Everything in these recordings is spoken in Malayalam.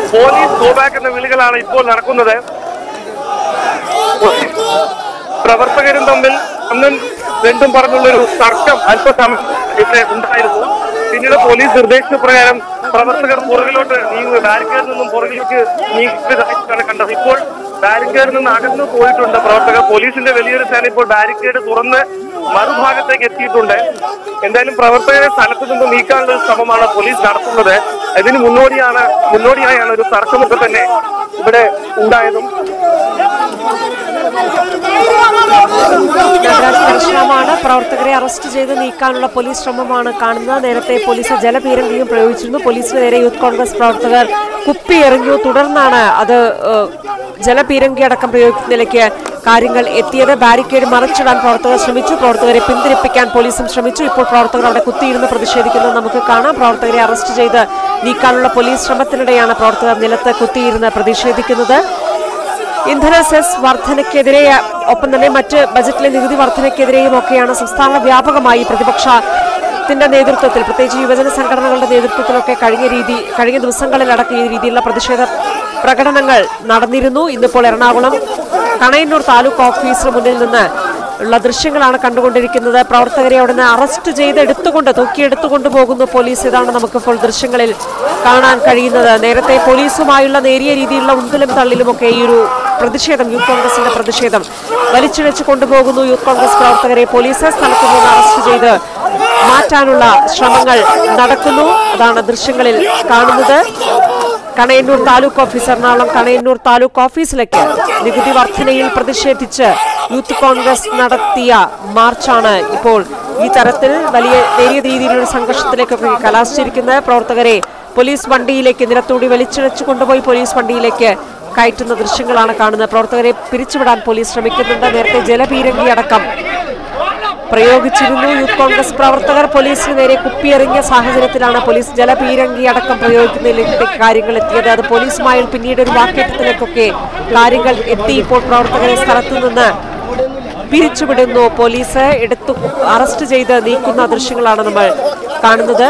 പോലീസ് ഗോ ബാക്ക് എന്ന വിളികളാണ് ഇപ്പോൾ നടക്കുന്നത്. പ്രവർത്തകരും തമ്മിൽ ഒന്നും രണ്ടും പറഞ്ഞുള്ളൊരു തർക്കം അല്പസമയം ഇവിടെ ഉണ്ടായിരുന്നു. പിന്നീട് പോലീസ് നിർദ്ദേശപ്രകാരം പ്രവർത്തകർ പുറകിലോട്ട് ബാരിക്കേഡിൽ നിന്നും പുറകിലേക്ക് നീങ്ങിയതായിട്ടാണ് കണ്ടത്. ഇപ്പോൾ ബാരിക്കേഡിൽ നിന്ന് അകന്നു പോയിട്ടുണ്ട് പ്രവർത്തകർ. പോലീസിന്റെ വലിയൊരു സേന ഇപ്പോൾ ബാരിക്കേഡ് തുറന്ന് മറുഭാഗത്തേക്ക് എത്തിയിട്ടുണ്ട്. എന്തായാലും പ്രവർത്തകരെ സ്ഥലത്ത് നിന്ന് നീക്കാനുള്ള ശ്രമമാണ് പോലീസ് നടത്തുന്നത്. ഇതിന് മുന്നോടിയായാണ് ഒരു തർക്കമൊക്കെ തന്നെ ഇവിടെ ഉണ്ടായതും. ശ്രമമാണ് പ്രവർത്തകരെ അറസ്റ്റ് ചെയ്ത് നീക്കാനുള്ള പോലീസ് ശ്രമമാണ് കാണുന്നത്. നേരത്തെ പോലീസ് ജലപീരങ്കിയും പ്രയോഗിച്ചിരുന്നു. പോലീസിന് നേരെ യൂത്ത് കോൺഗ്രസ് പ്രവർത്തകർ കുപ്പിയെറിഞ്ഞു. തുടർന്നാണ് അത് ജലപീരങ്കി അടക്കം പ്രയോഗിക്കുന്നതിലേക്ക് കാര്യങ്ങൾ എത്തിയത്. ബാരിക്കേഡ് മറിച്ചിടാൻ പ്രവർത്തകർ ശ്രമിച്ചു. പ്രവർത്തകരെ പിന്തിരിപ്പിക്കാൻ പോലീസും ശ്രമിച്ചു. ഇപ്പോൾ പ്രവർത്തകർ അവിടെ കുത്തിയിരുന്ന് പ്രതിഷേധിക്കുന്നത് നമുക്ക് കാണാം. പ്രവർത്തകരെ അറസ്റ്റ് ചെയ്ത് നീക്കാനുള്ള പോലീസ് ശ്രമത്തിനിടെയാണ് പ്രവർത്തകർ നിലത്ത് കുത്തിയിരുന്ന് പ്രതിഷേധിക്കുന്നത്. ഇന്ധന സെസ് വർധനയ്ക്കെതിരെ ഒപ്പം തന്നെ മറ്റ് ബജറ്റിലെ നികുതി വർധനയ്ക്കെതിരെയും ഒക്കെയാണ് സംസ്ഥാന വ്യാപകമായി പ്രതിപക്ഷത്തിന്റെ നേതൃത്വത്തിൽ, പ്രത്യേകിച്ച് യുവജന സംഘടനകളുടെ നേതൃത്വത്തിലൊക്കെ കഴിഞ്ഞ ദിവസങ്ങളിലടക്കം ഈ രീതിയിലുള്ള പ്രതിഷേധ പ്രകടനങ്ങൾ നടന്നിരുന്നു. ഇന്നിപ്പോൾ എറണാകുളം കണയന്നൂർ താലൂക്ക് ഓഫീസിന് മുന്നിൽ നിന്ന് ഉള്ള ദൃശ്യങ്ങളാണ് കണ്ടുകൊണ്ടിരിക്കുന്നത്. പ്രവർത്തകരെ അവിടെ നിന്ന് അറസ്റ്റ് ചെയ്ത് തൂക്കിയെടുത്തുകൊണ്ട് പോകുന്നു പോലീസ്. ഇതാണ് നമുക്കിപ്പോൾ ദൃശ്യങ്ങളിൽ കാണാൻ കഴിയുന്നത്. നേരത്തെ പോലീസുമായുള്ള നേരിയ രീതിയിലുള്ള ഉന്തിലും തള്ളിലുമൊക്കെ ഈ ഒരു പ്രതിഷേധം, യൂത്ത് കോൺഗ്രസിന്റെ പ്രതിഷേധം വലിച്ചിഴച്ചു കൊണ്ടുപോകുന്നു യൂത്ത് കോൺഗ്രസ് പ്രവർത്തകരെ. പോലീസ് സ്ഥലത്ത് നിന്ന് അറസ്റ്റ് ചെയ്ത് മാറ്റാനുള്ള ശ്രമങ്ങൾ നടക്കുന്നു. അതാണ് ദൃശ്യങ്ങളിൽ കാണുന്നത്. കണയന്നൂർ താലൂക്ക് ഓഫീസ്, എറണാകുളം കണയന്നൂർ താലൂക്ക് ഓഫീസിലേക്ക് നികുതി വർധനയിൽ പ്രതിഷേധിച്ച് യൂത്ത് കോൺഗ്രസ് നടത്തിയ മാർച്ചാണ് ഇപ്പോൾ ഈ തരത്തിൽ നേരിയ രീതിയിലുള്ള സംഘർഷത്തിലേക്കൊക്കെ കലാശിച്ചിരിക്കുന്നത്. പ്രവർത്തകരെ പോലീസ് വണ്ടിയിലേക്ക് നിലത്തൂടി വലിച്ചിഴച്ചു കൊണ്ടുപോയി പോലീസ് വണ്ടിയിലേക്ക് കയറ്റുന്ന ദൃശ്യങ്ങളാണ് കാണുന്നത്. പ്രവർത്തകരെ പിരിച്ചുവിടാൻ പോലീസ് ശ്രമിക്കുന്നുണ്ട്. നേരത്തെ ജലപീരങ്കി അടക്കം പ്രയോഗിച്ചിരുന്നു യൂത്ത് കോൺഗ്രസ് പ്രവർത്തകർ. പോലീസിന് നേരെ കുപ്പിയെറിഞ്ഞ സാഹചര്യത്തിലാണ് പോലീസ് ജലപീരങ്കി അടക്കം പ്രയോഗിക്കുന്നതിലേക്ക് കാര്യങ്ങൾ എത്തിയത്. അത് പോലീസുമായി പിന്നീട് ഒരു വാക്കേറ്റത്തിലേക്കൊക്കെ കാര്യങ്ങൾ എത്തി. ഇപ്പോൾ പ്രവർത്തകരെ സ്ഥലത്തു നിന്ന് പിരിച്ചുവിടുന്നു പോലീസ്. അറസ്റ്റ് ചെയ്ത് നീക്കുന്ന ദൃശ്യങ്ങളാണ് നമ്മൾ കാണുന്നത്.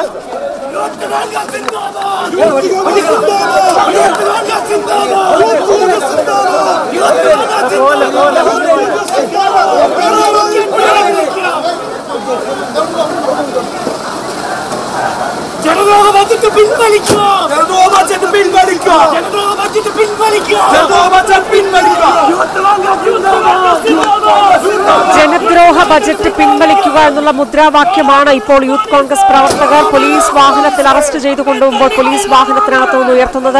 ജനദ്രോഹ ബജറ്റ് പിൻവലിക്കുക എന്നുള്ള മുദ്രാവാക്യമാണ് ഇപ്പോൾ യൂത്ത് കോൺഗ്രസ് പ്രവർത്തകർ പോലീസ് വാഹനത്തിൽ അറസ്റ്റ് ചെയ്തു കൊണ്ടുപോകുമ്പോൾ പോലീസ് വാഹനത്തിനകത്ത് നിന്ന് ഉയർത്തുന്നത്.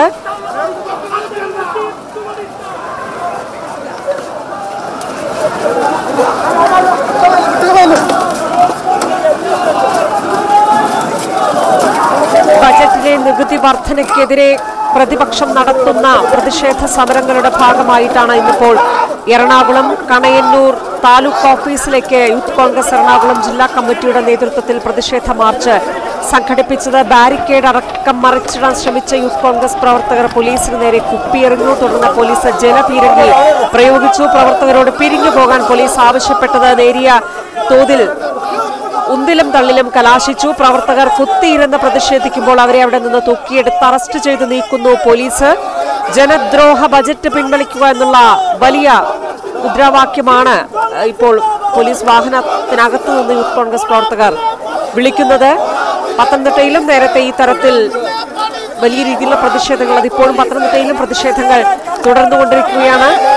ബജറ്റിലെ നികുതി വർധനയ്ക്കെതിരെ പ്രതിപക്ഷം നടത്തുന്ന പ്രതിഷേധ സമരങ്ങളുടെ ഭാഗമായിട്ടാണ് ഇന്നിപ്പോൾ എറണാകുളം കണയന്നൂർ താലൂക്ക് ഓഫീസിലേക്ക് യൂത്ത് കോൺഗ്രസ് എറണാകുളം ജില്ലാ കമ്മിറ്റിയുടെ നേതൃത്വത്തിൽ പ്രതിഷേധ മാർച്ച് സംഘടിപ്പിച്ചത്. ബാരിക്കേഡ് അടക്കം മറിച്ചിടാൻ ശ്രമിച്ച യൂത്ത് കോൺഗ്രസ് പ്രവർത്തകർ പോലീസിന് നേരെ കുപ്പിയെറിഞ്ഞു. തുടർന്ന് പോലീസ് ജലപീരങ്കി പ്രയോഗിച്ചു. പ്രവർത്തകരോട് പിരിഞ്ഞു പോകാൻ പോലീസ് ആവശ്യപ്പെട്ടത് നേരിയ തോതിൽ ഉന്തിലും തള്ളിലും കലാശിച്ചു. പ്രവർത്തകർ കുത്തിയിരുന്ന് പ്രതിഷേധിക്കുമ്പോൾ അവരെ അവിടെ നിന്ന് തൂക്കിയെടുത്ത് അറസ്റ്റ് ചെയ്ത് നീക്കുന്നു പോലീസ്. ജനദ്രോഹ ബജറ്റ് പിൻവലിക്കുക എന്നുള്ള വലിയ മുദ്രാവാക്യമാണ് ഇപ്പോൾ പോലീസ് വാഹനത്തിനകത്തു നിന്ന് യൂത്ത് കോൺഗ്രസ് പ്രവർത്തകർ വിളിക്കുന്നത്. പത്തനംതിട്ടയിലും നേരത്തെ ഈ തരത്തിൽ വലിയ രീതിയിലുള്ള പ്രതിഷേധങ്ങൾ, അതിപ്പോഴും പത്തനംതിട്ടയിലും പ്രതിഷേധങ്ങൾ തുടർന്നുകൊണ്ടിരിക്കുകയാണ്.